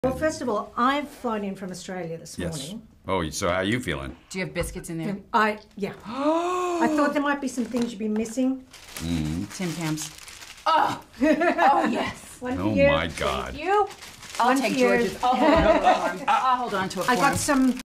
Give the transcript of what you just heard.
Well, first of all, I've flown in from Australia this Yes. morning. Oh, so how are you feeling? Do you have biscuits in there? Yeah. I thought there might be some things you'd be missing. Tim Tams. Oh! Oh, yes. One for Oh you. my God. You? I'll One take for you. George's. I'll hold on to it for him. I got some